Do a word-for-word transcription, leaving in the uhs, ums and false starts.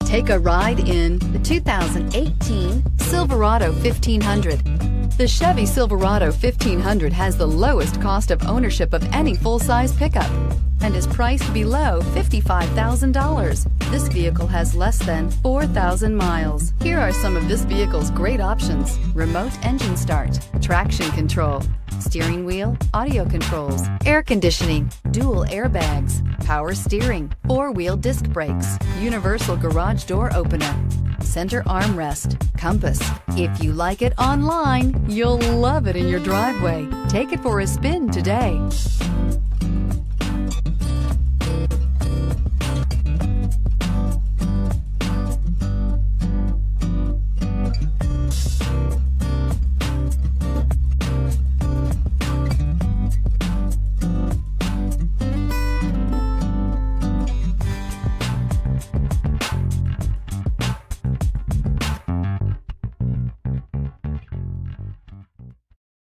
Take a ride in the two thousand eighteen Silverado fifteen hundred. The Chevy Silverado fifteen hundred has the lowest cost of ownership of any full-size pickup and is priced below fifty-five thousand dollars. This vehicle has less than four thousand miles. Here are some of this vehicle's great options: remote engine start, traction control, steering wheel audio controls, air conditioning, dual airbags, power steering, four-wheel disc brakes, universal garage door opener, center armrest, compass. If you like it online, you'll love it in your driveway. Take it for a spin today.